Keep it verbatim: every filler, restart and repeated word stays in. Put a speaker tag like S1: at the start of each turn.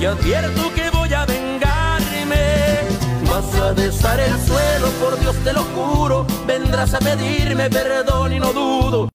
S1: y advierto que voy a vengarme. Vas a besar el suelo, por Dios te lo juro, vendrás a pedirme perdón y no dudo